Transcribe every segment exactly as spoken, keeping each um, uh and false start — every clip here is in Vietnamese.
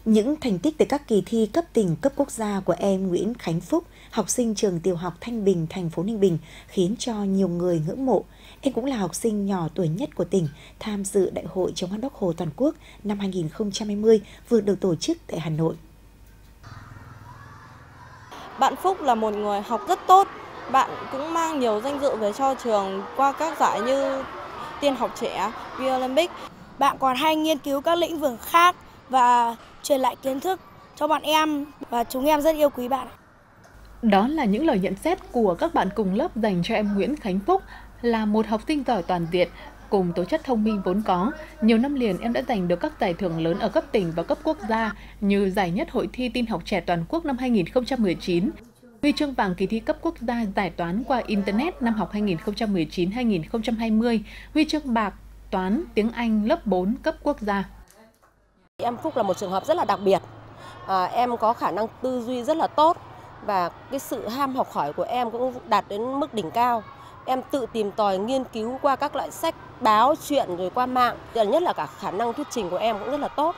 Những thành tích từ các kỳ thi cấp tỉnh, cấp quốc gia của em Nguyễn Khánh Phúc, học sinh trường tiểu học Thanh Bình, thành phố Ninh Bình khiến cho nhiều người ngưỡng mộ. Em cũng là học sinh nhỏ tuổi nhất của tỉnh tham dự Đại hội chống hạn Bác Hồ toàn quốc năm hai nghìn không trăm hai mươi vừa được tổ chức tại Hà Nội. Bạn Phúc là một người học rất tốt. Bạn cũng mang nhiều danh dự về cho trường qua các giải như tiên học trẻ, Olympic. Bạn còn hay nghiên cứu các lĩnh vực khác và truyền lại kiến thức cho bọn em và chúng em rất yêu quý bạn. Đó là những lời nhận xét của các bạn cùng lớp dành cho em Nguyễn Khánh Phúc, là một học sinh giỏi toàn diện. Cùng tố chất thông minh vốn có, nhiều năm liền em đã giành được các giải thưởng lớn ở cấp tỉnh và cấp quốc gia như giải nhất hội thi tin học trẻ toàn quốc năm hai nghìn không trăm mười chín, huy chương vàng kỳ thi cấp quốc gia giải toán qua Internet năm học hai nghìn không trăm mười chín hai nghìn không trăm hai mươi, huy chương bạc toán tiếng Anh lớp bốn cấp quốc gia. Em Phúc là một trường hợp rất là đặc biệt. À, em có khả năng tư duy rất là tốt và cái sự ham học hỏi của em cũng đạt đến mức đỉnh cao. Em tự tìm tòi nghiên cứu qua các loại sách, báo, truyện rồi qua mạng. Gần nhất là cả khả năng thuyết trình của em cũng rất là tốt.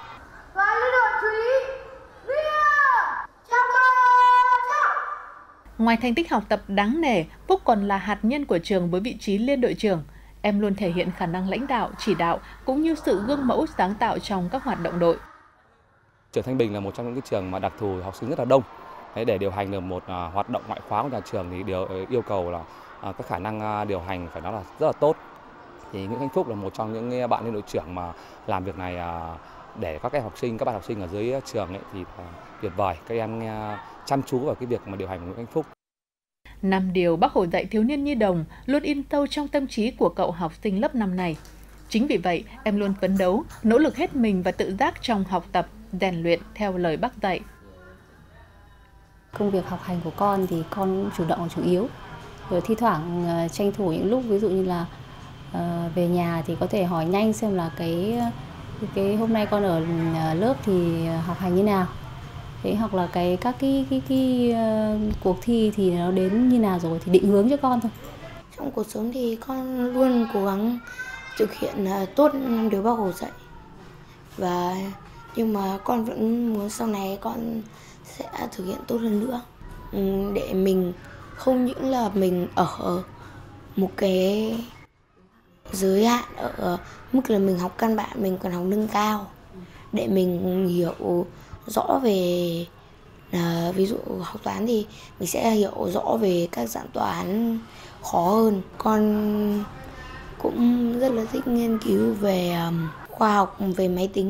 Ngoài thành tích học tập đáng nể, Phúc còn là hạt nhân của trường với vị trí liên đội trưởng. Em luôn thể hiện khả năng lãnh đạo, chỉ đạo cũng như sự gương mẫu sáng tạo trong các hoạt động đội. Trường Thanh Bình là một trong những cái trường mà đặc thù học sinh rất là đông. Thế để điều hành được một uh, hoạt động ngoại khóa của nhà trường thì điều yêu cầu là uh, các khả năng uh, điều hành phải nói là rất là tốt. Thì Nguyễn Khánh Phúc là một trong những bạn liên đội trưởng mà làm việc này uh, để các em học sinh, các bạn học sinh ở dưới trường ấy thì uh, tuyệt vời. Các em uh, chăm chú vào cái việc mà điều hành của Nguyễn Khánh Phúc. Năm điều Bác Hồ dạy thiếu niên nhi đồng luôn in sâu trong tâm trí của cậu học sinh lớp năm này. Chính vì vậy, em luôn phấn đấu, nỗ lực hết mình và tự giác trong học tập, rèn luyện theo lời Bác dạy. Công việc học hành của con thì con chủ động là chủ yếu. Rồi thi thoảng uh, tranh thủ những lúc ví dụ như là uh, về nhà thì có thể hỏi nhanh xem là cái cái hôm nay con ở lớp thì học hành như nào. Thế hoặc là cái các cái cái, cái uh, cuộc thi thì nó đến như nào rồi thì định hướng cho con thôi. Trong cuộc sống thì con luôn cố gắng thực hiện uh, tốt điều Bác Hồ dạy. Và nhưng mà con vẫn muốn sau này con sẽ thực hiện tốt hơn nữa. Để mình không những là mình ở một cái giới hạn ở mức là mình học căn bản, mình còn học nâng cao. Để mình hiểu rõ về, à, ví dụ học toán thì mình sẽ hiểu rõ về các dạng toán khó hơn. Con cũng rất là thích nghiên cứu về um, khoa học, về máy tính.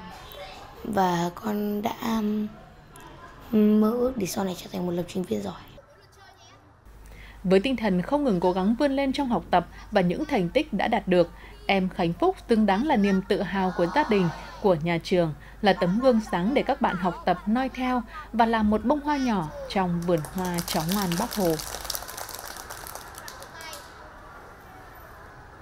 Và con đã um, mơ ước để sau này trở thành một lập trình viên giỏi. Với tinh thần không ngừng cố gắng vươn lên trong học tập và những thành tích đã đạt được, em Khánh Phúc xứng đáng là niềm tự hào của gia đình, của nhà trường, là tấm gương sáng để các bạn học tập noi theo và là một bông hoa nhỏ trong vườn hoa chó ngoan Bác Hồ.